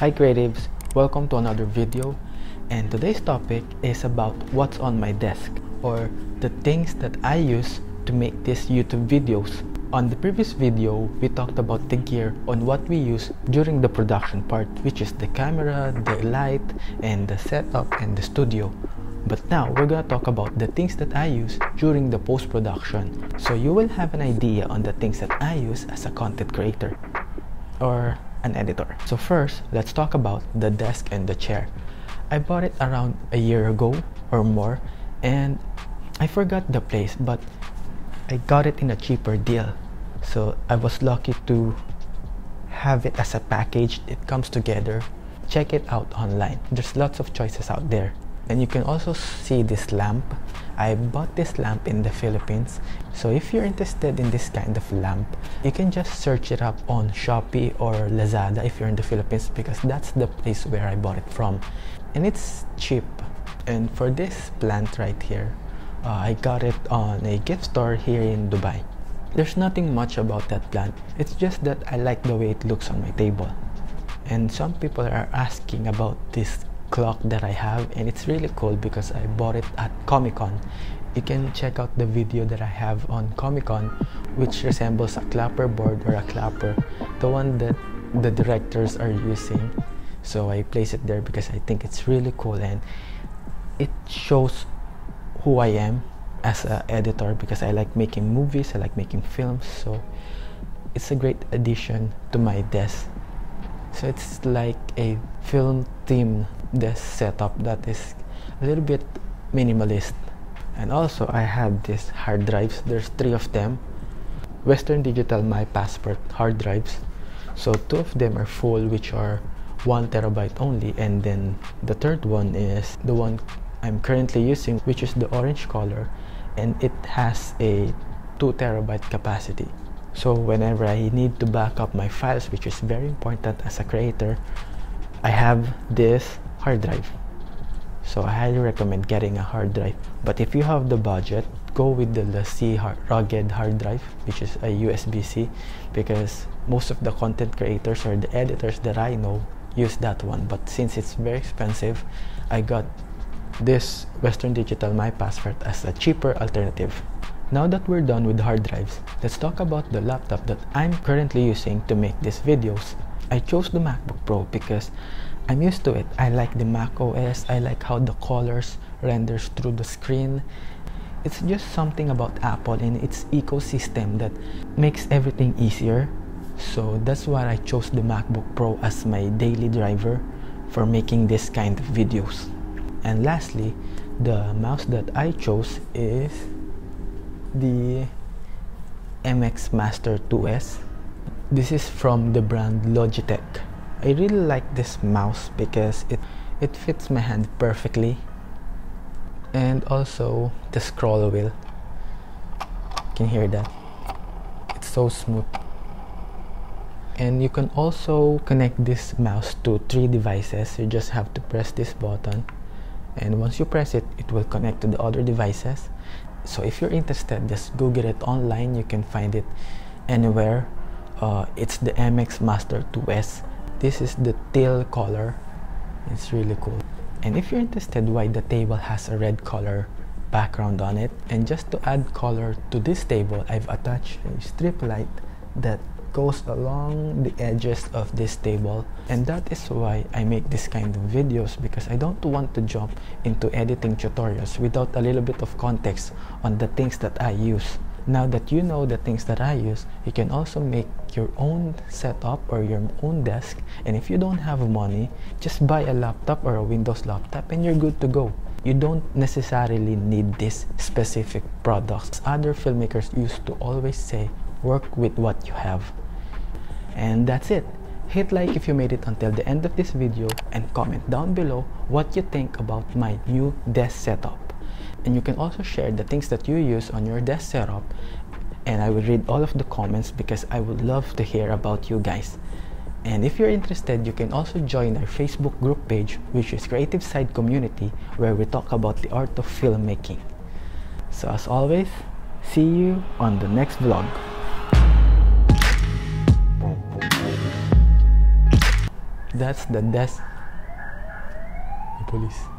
Hi creatives, welcome to another video, and today's topic is about what's on my desk, or the things that I use to make these YouTube videos. On the previous video, we talked about the gear on what we use during the production part, which is the camera, the light, and the setup and the studio. But now we're gonna talk about the things that I use during the post-production, so you will have an idea on the things that I use as a content creator or an editor. So first, let's talk about the desk and the chair. I bought it around a year ago or more, and I forgot the place, but I got it in a cheaper deal. So I was lucky to have it as a package. It comes together. Check it out online. There's lots of choices out there. And you can also see this lamp. I bought this lamp in the Philippines. So if you're interested in this kind of lamp, you can just search it up on Shopee or Lazada if you're in the Philippines, because that's the place where I bought it from. And it's cheap. And for this plant right here, I got it on a gift store here in Dubai. There's nothing much about that plant. It's just that I like the way it looks on my table. And some people are asking about this clock that I have, and it's really cool because I bought it at Comic-Con. You can check out the video that I have on Comic-Con, which resembles a clapper board or a clapper, the one that the directors are using. So I place it there because I think it's really cool, and it shows who I am as an editor, because I like making movies, I like making films, so it's a great addition to my desk. So it's like a film theme desk setup that is a little bit minimalist. And also I have these hard drives. There's 3 of them, Western Digital My Passport hard drives. So 2 of them are full, which are 1 terabyte only, and then the third one is the one I'm currently using, which is the orange color, and it has a 2 terabyte capacity. So whenever I need to back up my files, which is very important as a creator, I have this hard drive. So I highly recommend getting a hard drive. But if you have the budget, go with the LaCie rugged hard drive, which is a USB-C, because most of the content creators or the editors that I know use that one. But since it's very expensive, I got this Western Digital My Passport as a cheaper alternative. Now that we're done with hard drives, let's talk about the laptop that I'm currently using to make these videos. I chose the MacBook Pro because I'm used to it. I like the Mac OS. I like how the colors renders through the screen. It's just something about Apple and its ecosystem that makes everything easier. So that's why I chose the MacBook Pro as my daily driver for making this kind of videos. And lastly, the mouse that I chose is the MX Master 2S. This is from the brand Logitech. I really like this mouse because it fits my hand perfectly, and also the scroll wheel. You can hear that? It's so smooth. And you can also connect this mouse to 3 devices. You just have to press this button, and once you press it, it will connect to the other devices. So if you're interested, just Google it online. You can find it anywhere. It's the MX Master 2S. This is the teal color. It's really cool. And if you're interested why the table has a red color background on it, and just to add color to this table, I've attached a strip light that goes along the edges of this table. And that is why I make this kind of videos, because I don't want to jump into editing tutorials without a little bit of context on the things that I use. Now that you know the things that I use, you can also make your own setup or your own desk. And if you don't have money, just buy a laptop or a Windows laptop and you're good to go. You don't necessarily need these specific products. Other filmmakers used to always say, work with what you have. And that's it. Hit like if you made it until the end of this video, and comment down below what you think about my new desk setup. And you can also share the things that you use on your desk setup, and I will read all of the comments because I would love to hear about you guys. And if you're interested, you can also join our Facebook group page, which is Creative Side Community, where we talk about the art of filmmaking. So as always, see you on the next vlog. That's the desk. The police.